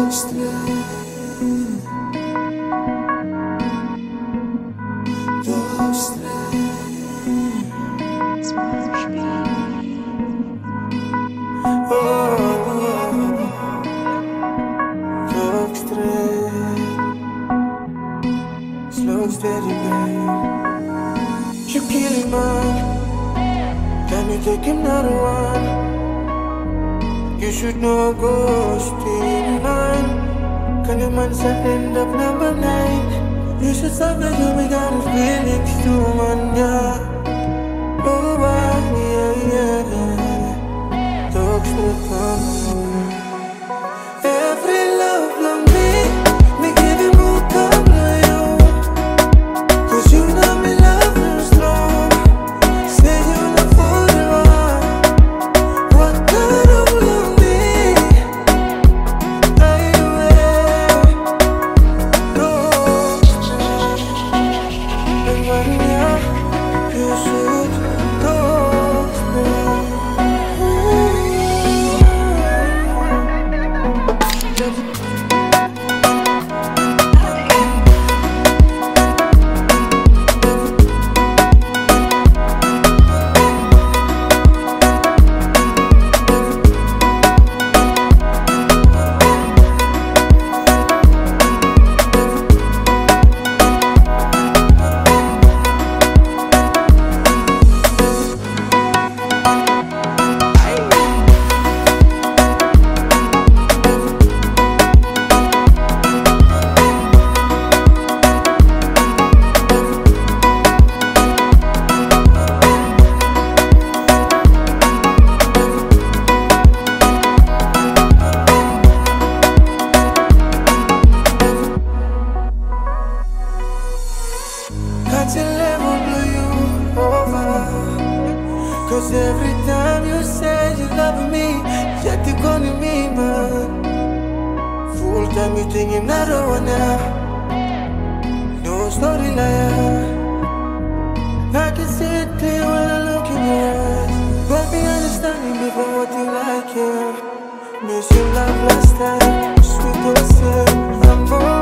Slow, steady, babe. You killing man. Let me take another one. You should know ghosting line. Can your man end up number 9? You should stop the job, we got his feelings to one, yeah. Oh, yeah, yeah. Talks to come. Every love from me give you more come to you. 'Cause you know me love you strong. Say you love forever. What kind of love me? Are you aware? No. And when you should go. Till ever blow you over. 'Cause every time you say you love me, yet you calling me man. Full time you thinking another one now. No story liar. I can see it clear when I look in your eyes. But be understanding before what you like, yeah. Miss you love last time, sweet or sad, I'm born.